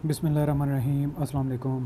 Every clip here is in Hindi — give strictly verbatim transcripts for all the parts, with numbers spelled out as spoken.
बिस्मिल्लाहिर्रहमानिर्रहीम। अस्सलाम वालेकुम।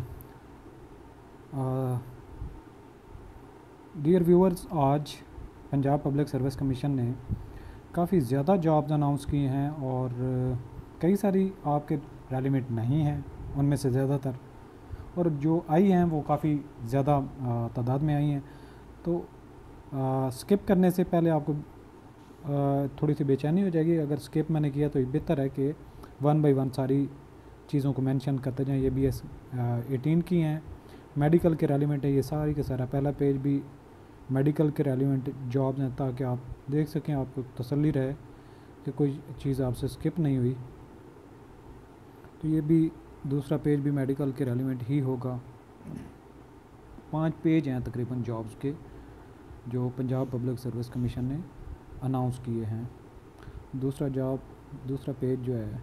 डियर व्यूअर्स, आज पंजाब पब्लिक सर्विस कमीशन ने काफ़ी ज़्यादा जॉब्स अनाउंस किए हैं और कई सारी आपके रेलिवेंट नहीं हैं उनमें से ज़्यादातर, और जो आई हैं वो काफ़ी ज़्यादा तादाद में आई हैं। तो स्किप करने से पहले आपको आ, थोड़ी सी बेचैनी हो जाएगी। अगर स्किप मैंने किया तो बेहतर है कि वन बाय वन सारी चीज़ों को मेंशन करते जाएं। ये बी एस एटीन की हैं, मेडिकल के रेलिवेंट है ये सारी के सारा। पहला पेज भी मेडिकल के रेलिवेंट जॉब्स हैं, ताकि आप देख सकें, आपको तसल्ली रहे कि कोई चीज़ आपसे स्किप नहीं हुई। तो ये भी दूसरा पेज भी मेडिकल के रेलिवेंट ही होगा। पांच पेज हैं तकरीबन जॉब्स के जो पंजाब पब्लिक सर्विस कमीशन ने अनाउंस किए हैं। दूसरा जॉब दूसरा पेज जो है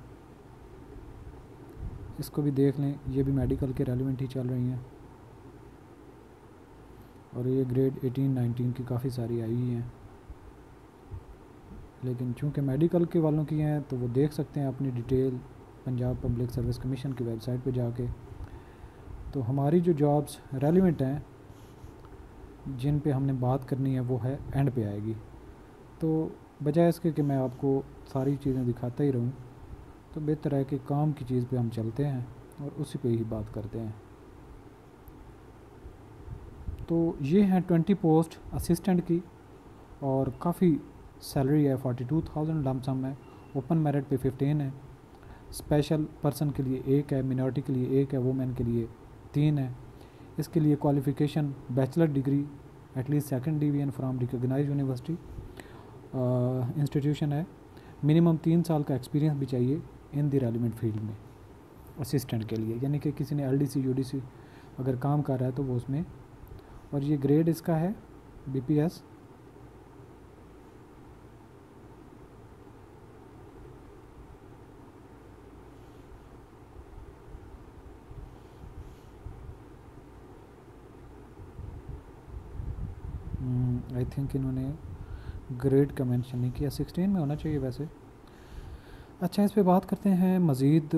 इसको भी देख लें, ये भी मेडिकल के रेलिवेंट ही चल रही हैं और ये ग्रेड एटीन नाइनटीन की काफ़ी सारी आई हुई हैं, लेकिन चूंकि मेडिकल के वालों की हैं तो वो देख सकते हैं अपनी detail Punjab public service commission की वेबसाइट पे जाके। तो हमारी जो जॉब्स रेलिवेंट हैं जिन पे हमने बात करनी है वो है एंड पे आएगी। तो बजाय इसके कि मैं आपको सारी चीज़ें दिखाता ही रहूं, तो बेहतर है कि काम की चीज़ पे हम चलते हैं और उसी पे ही बात करते हैं। तो ये हैं ट्वेंटी पोस्ट असिस्टेंट की और काफ़ी सैलरी है, फोर्टी टू थाउजेंड लमसम है। ओपन मेरिट पे फिफ्टीन है, स्पेशल पर्सन के लिए एक है, मिनॉरिटी के लिए एक है, वुमेन के लिए तीन है। इसके लिए qualification bachelor degree at least second division from recognised university institution है। मिनिमम तीन साल का एक्सपीरियंस भी चाहिए इन द रेलिवेंट फील्ड में असिस्टेंट के लिए, यानी कि किसी ने L D C U D C अगर काम कर रहा है तो वो उसमें। और ये ग्रेड इसका है B P S. I think इन्होंने ग्रेड का मेंशन नहीं किया, सिक्सटीन में होना चाहिए वैसे। अच्छा, इस पे बात करते हैं मज़ीद।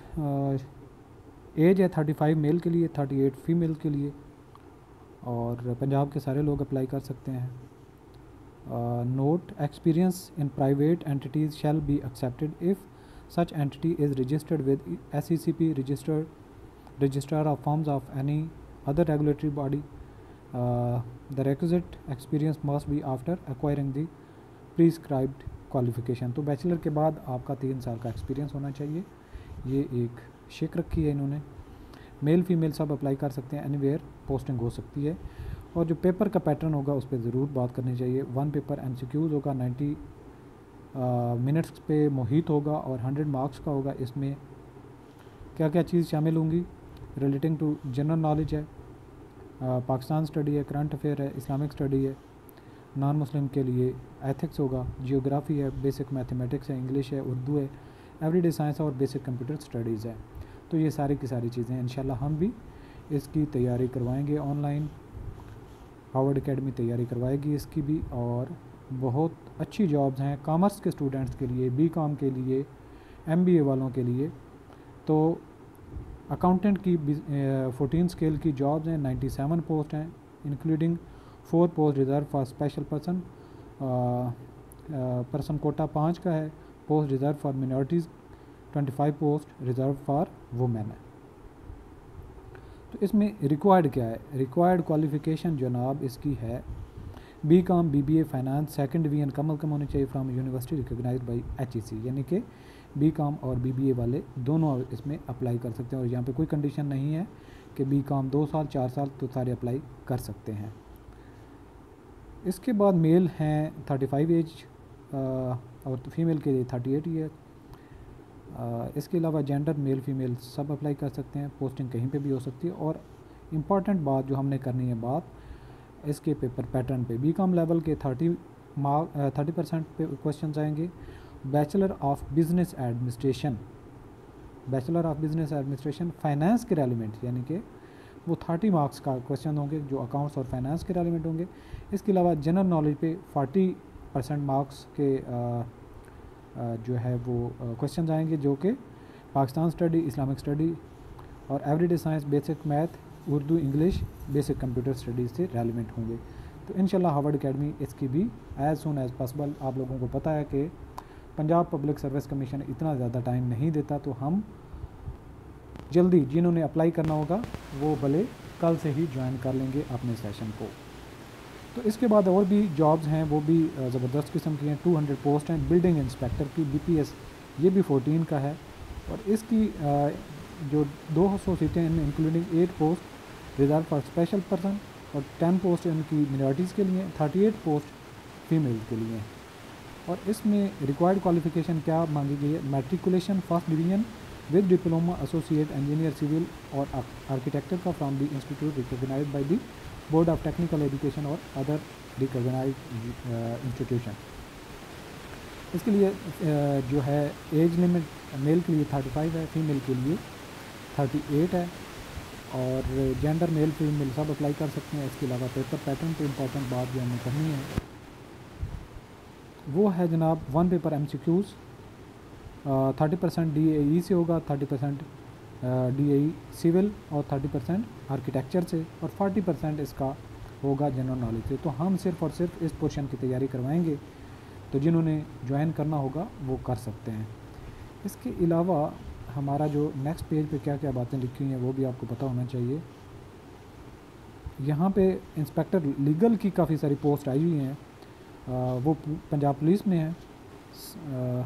एज है थर्टी फाइव मेल के लिए, थर्टी एट फीमेल के लिए, और पंजाब के सारे लोग अप्लाई कर सकते हैं। Note, experience in private entities shall be accepted if such entity is registered with S E C P registered registrar of firms of any other regulatory body. The requisite experience must be after acquiring the prescribed qualification। तो बैचलर के बाद आपका तीन साल का एक्सपीरियंस होना चाहिए, ये एक शेक रखी है इन्होंने। मेल फीमेल सब अप्लाई कर सकते हैं, एनीवेयर पोस्टिंग हो सकती है। और जो पेपर का पैटर्न होगा उस पर ज़रूर बात करनी चाहिए। One paper M C Qs होगा, नाइन्टी मिनट्स पे मुहित होगा और हंड्रेड मार्क्स का होगा। इसमें क्या क्या चीज़ शामिल होंगी? रिलेटिंग टू जनरल नॉलेज है, पाकिस्तान स्टडी है, करंट अफेयर है, इस्लामिक स्टडी है, नॉन मुस्लिम के लिए एथिक्स होगा, जियोग्राफी है, बेसिक मैथमेटिक्स है, इंग्लिश है, उर्दू है, एवरीडे साइंस और बेसिक कंप्यूटर स्टडीज़ है। तो ये सारी की सारी चीज़ें इंशाल्लाह हम भी इसकी तैयारी करवाएंगे ऑनलाइन। हार्वर्ड एकेडमी तैयारी करवाएगी इसकी भी, और बहुत अच्छी जॉब्स हैं कॉमर्स के स्टूडेंट्स के लिए, बी कॉम के लिए, एम बी ए वालों के लिए। तो अकाउंटेंट की फोर्टीन स्केल की जॉब्स हैं, नाइन्टी सेवन पोस्ट हैं, including four post reserve for special person. Person quota पाँच का है, post reserve for minorities twenty five post reserve for women है। तो इसमें रिक्वायर्ड क्या है? रिक्वायर्ड क्वालिफ़िकेशन जनाब इसकी है B Com B B A finance second division कम अज़ कम होनी चाहिए from university recognised by H E C, यानी कि बी कॉम और बी बी ए वाले दोनों इसमें अप्लाई कर सकते हैं। और यहाँ पे कोई कंडीशन नहीं है कि बी कॉम दो साल चार साल, तो सारे अप्लाई कर सकते हैं। इसके बाद मेल हैं थर्टी फाइव एज और फीमेल के लिए थर्टी एट ईयर। इसके अलावा जेंडर मेल फीमेल सब अप्लाई कर सकते हैं, पोस्टिंग कहीं पे भी हो सकती है। और इम्पॉर्टेंट बात जो हमने करनी है बात इसके पेपर पैटर्न पे, बी कॉम लेवल के थर्टी मार्क थर्टी परसेंट पे क्वेश्चन आएंगे। Bachelor of business administration bachelor of business administration finance के रेलिवेंट, यानी कि वो थर्टी मार्क्स का क्वेश्चन होंगे जो अकाउंट्स और फाइनेंस के रेलिवेंट होंगे। इसके अलावा जनरल नॉलेज पे फोर्टी परसेंट मार्क्स के आ, आ, जो है वो क्वेश्चन आएंगे जो कि पाकिस्तान स्टडी, इस्लामिक स्टडी और everyday science, basic math, Urdu, English, basic computer studies से रेलिवेंट होंगे। तो इंशाल्लाह हार्वर्ड एकेडमी इसकी भी एज़ सुन एज़ पॉसिबल, आप लोगों को पता है कि पंजाब पब्लिक सर्विस कमीशन इतना ज़्यादा टाइम नहीं देता, तो हम जल्दी जिन्होंने अप्लाई करना होगा वो भले कल से ही ज्वाइन कर लेंगे अपने सेशन को। तो इसके बाद और भी जॉब्स हैं, वो भी ज़बरदस्त किस्म की हैं। टू हंड्रेड पोस्ट हैं बिल्डिंग इंस्पेक्टर की, बीपीएस ये भी फोर्टीन का है, और इसकी जो दो सौ सीटें हैं including eight post reserve for special person और टेन पोस्ट इनकी मिनॉरिटीज़ के लिए, थर्टी एट पोस्ट फीमेल के लिए। और इसमें रिक्वायर्ड क्वालिफ़िकेशन क्या मांगी गई है? Matriculation first division with diploma associate engineer civil और आर्किटेक्चर का from the institute recognised by the board of technical education और अदर रिकॉग्नाइज्ड इंस्टीट्यूशन। इसके लिए uh, जो है एज लिमिट मेल के लिए थर्टी फाइव है, फीमेल के लिए थर्टी एट है, और जेंडर मेल फीमेल सब अप्लाई कर सकते हैं। इसके अलावा पेपर पैटर्न पे इम्पॉर्टेंट बात जो हमें करनी है वो है जनाब one paper M C Qs, thirty percent D A E से होगा, thirty percent D A E civil और थर्टी परसेंट आर्किटेक्चर से, और फोर्टी परसेंट इसका होगा जनरल नॉलेज से। तो हम सिर्फ़ और सिर्फ इस पोर्शन की तैयारी करवाएंगे, तो जिन्होंने ज्वाइन करना होगा वो कर सकते हैं। इसके अलावा हमारा जो नेक्स्ट पेज पे क्या क्या बातें लिखी हैं वो भी आपको पता होना चाहिए। यहाँ पे इंस्पेक्टर लीगल की काफ़ी सारी पोस्ट आई हुई हैं, वो पंजाब पुलिस में है। आ,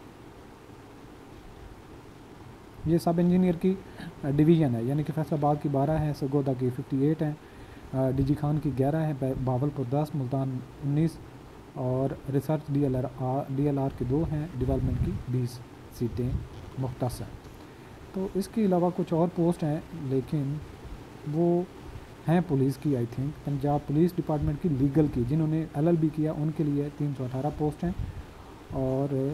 ये सब इंजीनियर की डिवीज़न है, यानी कि फैसलाबाद की बारह है, सरगोदा की फिफ्टी एट हैं, डी जी खान की ग्यारह है, बावलपुर दस, मुल्तान उन्नीस और research D L R D L R के दो हैं, डेवलपमेंट की बीस सीटें मुख्तस हैं। तो इसके अलावा कुछ और पोस्ट हैं, लेकिन वो हैं पुलिस की, I think Punjab police department की लीगल की, जिन्होंने एल एल बी किया उनके लिए तीन सौ अठारह पोस्ट हैं। और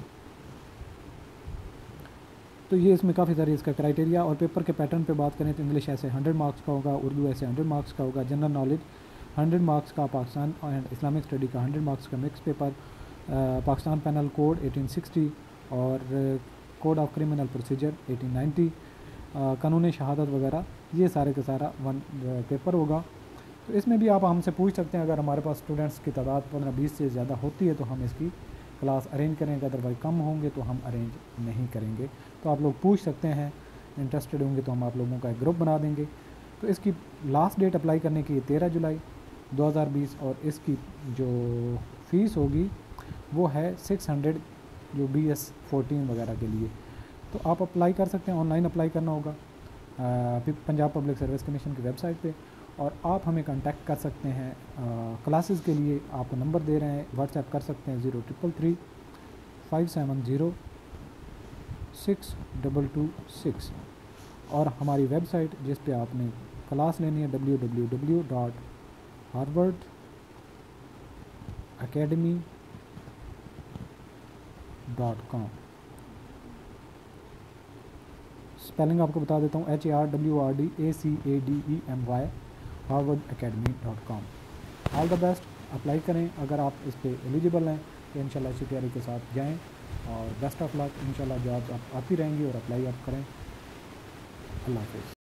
तो ये इसमें काफ़ी सारी इसका क्राइटेरिया। और पेपर के पैटर्न पे बात करें तो इंग्लिश ऐसे हंड्रेड मार्क्स का होगा, उर्दू ऐसे हंड्रेड मार्क्स का होगा, जनरल नॉलेज हंड्रेड मार्क्स का, पाकिस्तान एंड इस्लामिक स्टडी का हंड्रेड मार्क्स का mix paper, Pakistan penal code eighteen sixty और code of criminal procedure eighteen ninety, कानून शहादत वगैरह, ये सारे का सारा वन पेपर होगा। तो इसमें भी आप हमसे पूछ सकते हैं, अगर हमारे पास स्टूडेंट्स की तादाद पंद्रह बीस से ज़्यादा होती है तो हम इसकी क्लास अरेंज करेंगे, अदरवाइज कम होंगे तो हम अरेंज नहीं करेंगे। तो आप लोग पूछ सकते हैं, इंटरेस्टेड होंगे तो हम आप लोगों का एक ग्रुप बना देंगे। तो इसकी लास्ट डेट अप्लाई करने की तेरह जुलाई दो हज़ार बीस, और इसकी जो फ़ीस होगी वो है सिक्स हंड्रेड, जो बी एस फोर्टीन वगैरह के लिए। तो आप अप्लाई कर सकते हैं, ऑनलाइन अप्लाई करना होगा पंजाब पब्लिक सर्विस कमीशन की वेबसाइट पे, और आप हमें कांटेक्ट कर सकते हैं। क्लासेस के लिए आपको नंबर दे रहे हैं, व्हाट्सएप कर सकते हैं zero triple three five seven zero six double two six, और हमारी वेबसाइट जिस पे आपने क्लास लेनी है W W W dot Harvard academy dot com. Spelling आपको बता देता हूँ, H A R W R D A C A D E M Y, Harvard academy dot com. All the best, apply करें। अगर आप इस पर एलिजिबल हैं तो इंशाल्लाह इसी तैयारी के साथ जाएं, और बेस्ट ऑफ लक। इंशाल्लाह जॉब आप आती रहेंगी और अप्लाई आप करें। अल्लाह हाफ़िज़।